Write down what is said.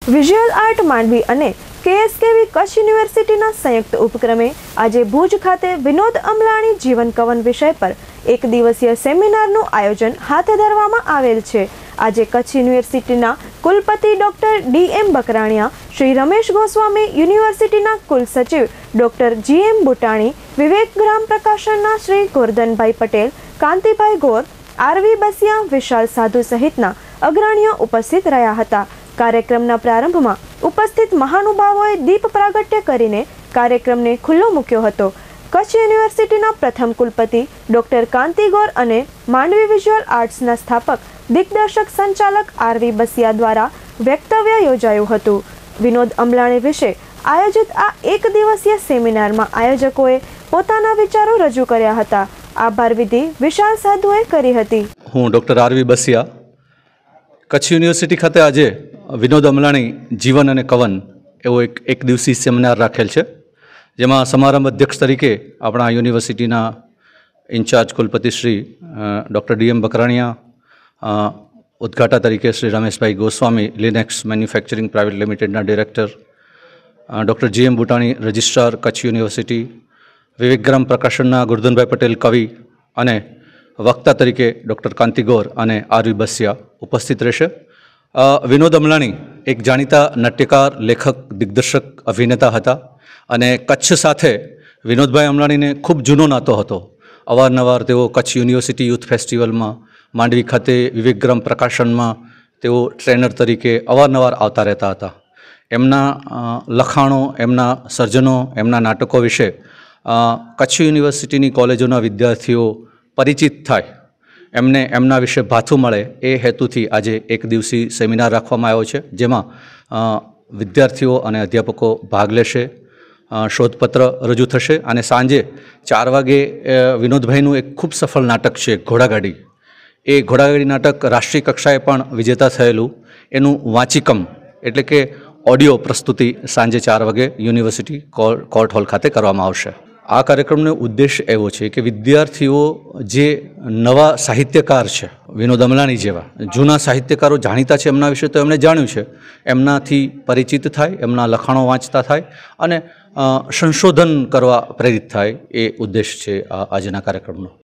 Visual art Mandvi અને KSKV Kutch યુનિવર્સિટીના સંયુક્ત ઉપક્રમે આજે ભુજ ખાતે વિનોદ અમલાણી જીવન કવન વિષય પર એક દિવસીય સેમિનારનું આયોજન હાથ ધરવામાં આવેલ છે। આજે કચ્છ યુનિવર્સિટીના કુલપતિ ડોક્ટર DM બકરાણીયા, શ્રી રમેશ ગોસ્વામી, યુનિવર્સિટીના કુલ સચિવ ડોક્ટર GM બુટાણી, વિવેક ગ્રામ પ્રકાશનના શ્રી ગોરધનભાઈ પટેલ, કાંતિભાઈ ગોર, RV બસિયા, વિશાલ સાધુ સહિતના અગ્રણીઓ ઉપસ્થિત રહ્યા હતા। कार्यक्रमना प्रारंभमां उपस्थित महानुभावोए दीप प्रागट्य करीने कार्यक्रमने खुल्लो मूक्यो हतो। कच्छ यूनिवर्सिटीना प्रथम कुलपति डॉक्टर कांति गौर अने मांडवी विज्युअल आर्ट्सना स्थापक दिग्दर्शक संचालक RV बसिया द्वारा वक्तव्य योजायुं हतुं। विनोद अमलाणी विषे आयोजित आ एक दिवसीय सेमिनारमां आयोजकोए पोताना विचारो रजू कर्या हता। आभार विधि विशाल साधुए करी हती। हूँ doctor RV Basiya Kutch university खाते आज विनोद अमलाणी जीवन अने कवन एवो एक दिवसीय सेमिनार राखेल छे, जेमां समारंभ अध्यक्ष तरीके अपना यूनिवर्सिटीना इंचार्ज कुलपति श्री डॉक्टर DM बकराणिया, उद्घाटा तरीके Shri Rameshbhai Goswami, Linex manufacturing private लिमिटेडना director, doctor GM Butani registrar Kutch university, Vivek Gram प्रकाशनना गोरधनभाई पटेल कवि अने वक्ता तरीके डॉक्टर कांति गौर अने RV बसिया उपस्थित रहेशे। विनोद अमलाणी एक जाणीता नाट्यकार, लेखक, दिग्दर्शक, अभिनेता हता अने कच्छ साथे विनोदभाई अमलाणीने खूब जूनो नातो हतो। अवारनवार तेओ कच्छ यूनिवर्सिटी यूथ फेस्टिवल में, मांडवी खाते विवेकग्राम प्रकाशन में तेओ ट्रेनर तरीके अवारनवार आवता रहता हता। एमना लखाणों, एमना सर्जनों, एमना नाटकों विषे कच्छ यूनिवर्सिटीनी कॉलेजोना विद्यार्थीओ परिचित थाय, एमने एमना विषे भाथू मळे ए हेतुथी आज एक दिवसीय सेमिनार राखवामां आव्यो छे, जेमां विद्यार्थीओ अने अध्यापको भाग लेशे। शोधपत्र रजू थशे अने सांजे 4 वागे विनोदभाईनुं एक खूब सफल नाटक छे घोड़ागाड़ी। ए घोड़ागाड़ी नाटक राष्ट्रीय कक्षाए पण विजेता थयेलुं, एनुं वांचीकम एटले के ऑडियो प्रस्तुति सांजे 4 वागे यूनिवर्सिटी कोर्ट हॉल खाते करवामां आवशे। आ कार्यक्रमનો उद्देश्य एवो छे कि विद्यार्थीओ जे नवा साहित्यकार छे, विनोद अमलाणी जेवा जूना साहित्यकारो जाणीता छे, एमना विषे तो एमणे जाण्युं छे, एमनाथी परिचित थाय, एमना लखाणो वांचता थाय अने संशोधन करवा प्रेरित थाय, ए उद्देश्य छे आजना कार्यक्रमनो।